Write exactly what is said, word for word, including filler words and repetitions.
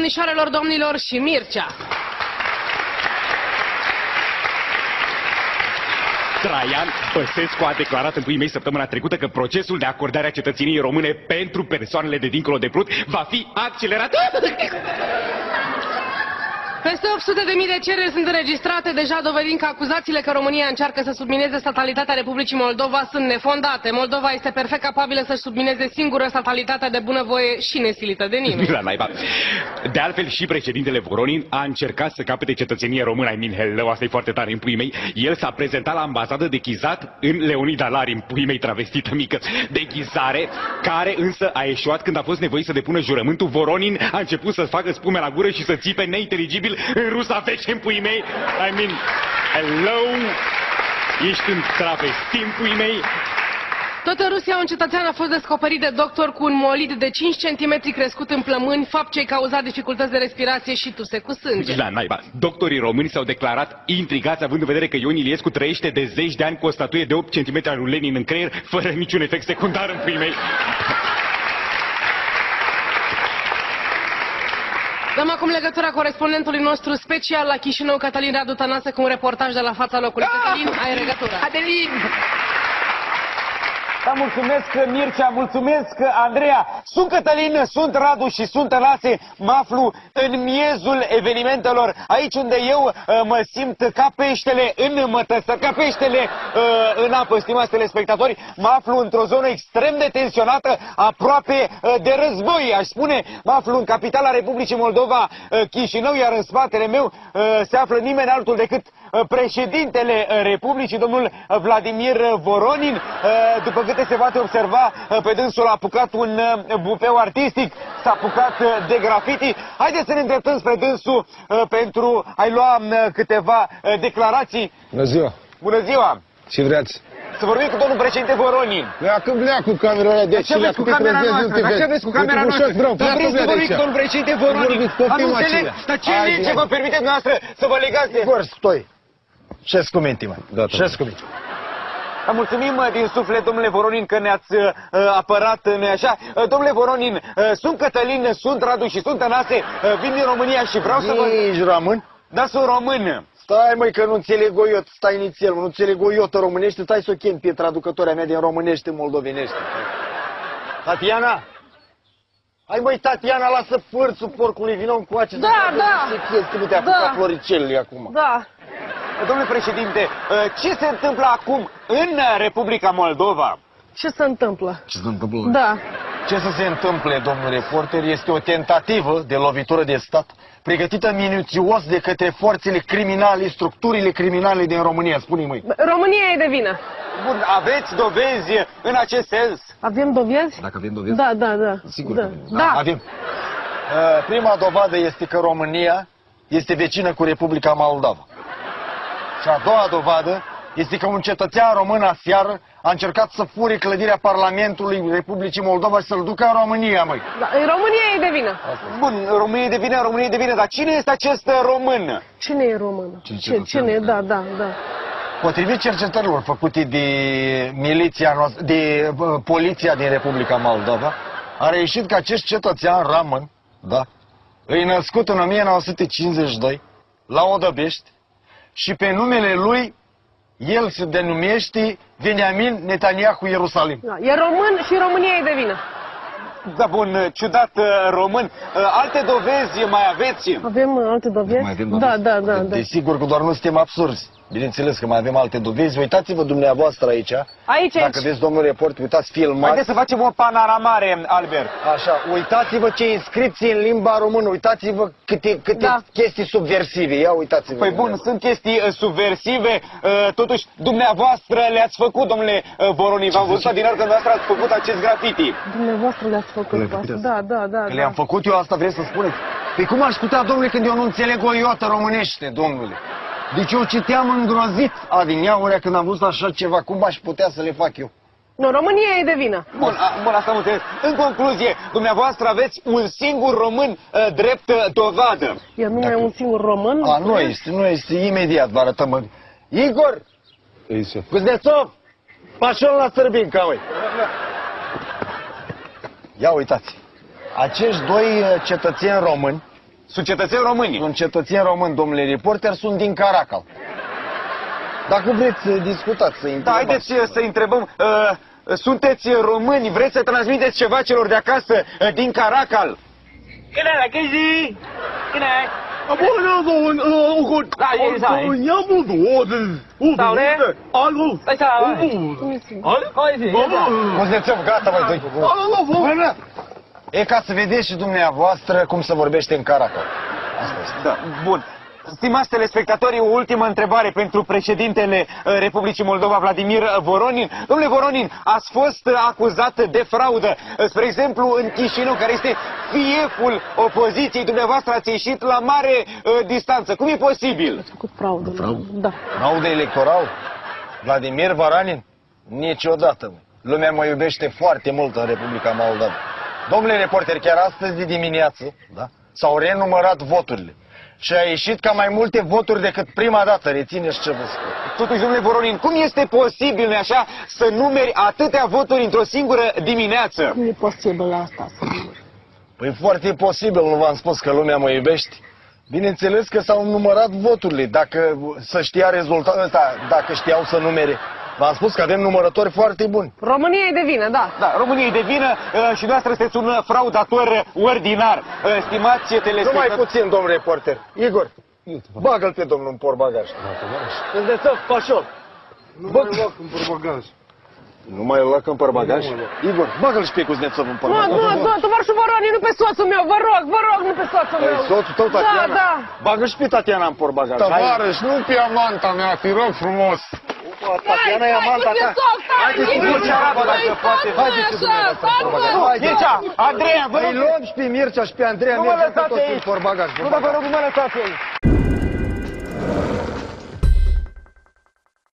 domnișoarelor, domnilor și Mircea. Traian Băsescu a declarat în puii mei săptămâna trecută că procesul de acordare a cetățeniei române pentru persoanele de dincolo de Prut va fi accelerat. Peste opt sute de mii de cereri sunt înregistrate, deja dovedind că acuzațiile că România încearcă să submineze statalitatea Republicii Moldova sunt nefondate. Moldova este perfect capabilă să-și submineze singură statalitatea de bunăvoie și nesilită de nimeni. La naiba. De altfel, și președintele Voronin a încercat să capete cetățenie română. I mean, hello, asta e foarte tare în puii mei. El s-a prezentat la ambasadă deghizat în Leonida Lari, în puii mei travestită mică. Deghizare care însă a eșuat când a fost nevoit să depună jurământul. Voronin a început să facă spume la gură și să țipe neinteligibil în rusa veche în puii mei. I mean, hello, ești un travesti în puii mei. Tot în Rusia, un cetățean a fost descoperit de doctor cu un molid de cinci centimetri crescut în plămâni, fapt ce-i cauza dificultăți de respirație și tuse cu sânge. La naiba. Doctorii români s-au declarat intrigați, având în vedere că Ion Iliescu trăiește de zeci de ani cu o statuie de opt centimetri al lui Lenin în creier, fără niciun efect secundar în puii mei. Dăm acum legătura corespondentului nostru special la Chișinău, Cătălin Radu Tănase, cu un reportaj de la fața locului. Ah! Cătălin, ai legătura. Adelin! Da, mulțumesc, Mircea, mulțumesc, Andreea. Sunt Cătălin, sunt Radu și sunt Tănase. Mă aflu în miezul evenimentelor, aici unde eu uh, mă simt ca peștele în mătăsă, ca peștele uh, în apă, stimați telespectatori. Mă aflu într-o zonă extrem de tensionată, aproape uh, de război, aș spune. Mă aflu în capitala Republicii Moldova, uh, Chișinău, iar în spatele meu uh, se află nimeni altul decât uh, președintele uh, Republicii, domnul Vladimir Voronin. Uh, după câte se poate observa, pe dânsul a apucat un bufeu artistic, s-a apucat de graffiti. Haideți să ne îndreptăm spre dânsul pentru a-i lua câteva declarații. Bună ziua! Bună ziua! Ce vreați? Să vorbim cu domnul președinte Voronin. Pleacă, pleacă cu camera aia de aici. Ce vreți cu camera noastră? Ce vreți cu camera noastră? Dar vreți să vorbiți cu domnul președinte Voronin? Am înțeles, dar ce lege vă permite noastră să vă legați de... Igor, stoi! Ce-ți cumenti, mă? Ce-ți cumenti? Mulțumim din suflet, domnule Voronin, că ne-ați uh, apărat, nu așa? Uh, domnule Voronin, uh, sunt Cătălin, sunt Radu și sunt Tănase, uh, vin din România și vreau să vă... Ești român? Da, sunt român. Stai, măi, că nu înțeleg o iot, stai inițial, nu înțeleg o iotă românește, stai să o chem pe traducătoarea mea din românește moldovenește. Tatiana? Hai, măi, Tatiana, lasă părțul porcului, vină încoace. Da, da. Că nu te-a apucat floricelul acum. Da. Domnule președinte, ce se întâmplă acum în Republica Moldova? Ce se întâmplă? Ce se întâmplă? Da. Ce să se întâmple, domnule reporter, este o tentativă de lovitură de stat pregătită minuțios de către forțele criminale, structurile criminale din România. Spune-i, măi. România e de vină. Bun, aveți dovezi în acest sens? Avem dovezi? Dacă avem dovezi? Da, da, da. Sigur da. că avem. Da. Avem. Uh, prima dovadă este că România este vecină cu Republica Moldova. Și a doua dovadă este că un cetățean român aseară a încercat să fure clădirea Parlamentului Republicii Moldova și să-l ducă în România, măi. Da, România e de vină. Bun, România e de vină, România e de vină, dar cine este acest român? Cine e român? Cine, cine? Da, da, da. Potrivit cercetărilor făcute de miliția noastră, de uh, poliția din Republica Moldova, a reieșit că acest cetățean român, da, e născut în o mie nouă sute cincizeci și doi la Odăbești și pe numele lui el se denumește Veniamin Netanyahu Ierusalim. Da, e român și România e de vină. Da, bun, ciudat român. Alte dovezi mai aveți? Avem alte dovezi? Mai avem dovezi? Da, da, da. da. Desigur că doar nu suntem absurzi. Bineînțeles că mai avem alte dovezi. Uitați-vă dumneavoastră aici. Aici, Dacă aici. veți, domnul reporter, uitați, filmați. Haideți să facem o panoramare, Albert. Așa, uitați-vă ce inscripții în limba română, uitați-vă câte, câte Da. chestii subversive. Ia uitați-vă. Păi bun, sunt chestii subversive, totuși dumneavoastră le-ați făcut, domnule Voronin. V-am văzut adineauri că dumneavoastră ați făcut acest graffiti. Dumneavoastră le-ați făcut asta. Da, da, da. Că le-am făcut eu, asta vreți să spuneți? Păi cum aș putea, domnule, când eu nu înțeleg o iotă românește, domnule? Deci eu citeam îngrozit adineaurea când am văzut așa ceva, cum aș putea să le fac eu? Nu, România e de vină. Bun, a, bun, asta am înțeles. În concluzie, dumneavoastră aveți un singur român uh, drept uh, dovadă. E numai un singur român? A, nu este, nu este, imediat vă arătăm. Igor! Kuznețov! Pașon la Sărbinca, uite! Ia uitați! Acești doi cetățeni români Sunt cetățeni români. Sunt cetățeni români, domnule reporter, sunt din Caracal. Dacă vreți să discutați, să Da, întrebați. haideți uh, să întrebăm. Uh, sunteți români, vreți să transmiteți ceva celor de acasă uh, din Caracal? Cái này là cái gì? Cái này. À, bố nó còn ờ còn Là gì vậy? còn nhớ bố đùa thì bố Tao đấy. Alo. Tại sao? Alo. Coi gì? Cuznețov, gata, băi, doi. Alo. E ca să vedeți și dumneavoastră cum se vorbește în Caracal. Asta este. Da, bun. Stimați telespectatori, o ultimă întrebare pentru președintele uh, Republicii Moldova, Vladimir Voronin. Domnule Voronin, ați fost uh, acuzat de fraudă. Uh, Spre exemplu, în Chișinău, care este fieful opoziției, dumneavoastră ați ieșit la mare uh, distanță. Cum e posibil? Făcut fraudă. Da. Fraudă electoral? Vladimir Voronin? Niciodată, mă. Lumea mă iubește foarte mult în Republica Moldova. Domnule reporter, chiar astăzi de dimineață, da, s-au renumărat voturile. Și a ieșit ca mai multe voturi decât prima dată, rețineți ce vă spun. Totuși, domnule Voronin, cum este posibil, nu așa, să numeri atâtea voturi într-o singură dimineață? Nu e posibil asta. Păi foarte posibil, nu v-am spus că lumea mă iubește? Bineînțeles că s-au numărat voturile, dacă să știa rezultatul ăsta, dacă știau să numere. V-am spus că avem numărători foarte buni. România e de vină, da. Da, România e de vină uh, și noastră sunteți un fraudator ordinar. Uh, Stimați Nu mai telespectatori... puțin, domn reporter. Igor, bagă-l pe domnul în portbagaj. Cuznețov, pășor. Nu mai luat în portbagaj. Nu mai îl în portbagaj? Igor, bagă-l și pe Cuznețov în Nu, portbagaj. nu, nu, tovarășul Voronin, nu pe soțul meu, vă rog, vă rog, nu pe soțul Păi, meu. soțul tău, Da, Tatiana? da. Bagă și pe Tatiana în portbagaj. Hai. Tovarăș, nu pe amanta mea, te rog frumos. Tatiana e amanta ta. Haideți cu Mircea Rabă, dacă poate. Haideți cu dumneavoastră în portbagaj. Haide. Mircea, Andreea, vă Îi rog, luăm și pe Mircea și pe Andreea, nu mă mergem cu lăsați toți în aici. portbagaj. Nu, dar vă rog, nu mă lăsați aici.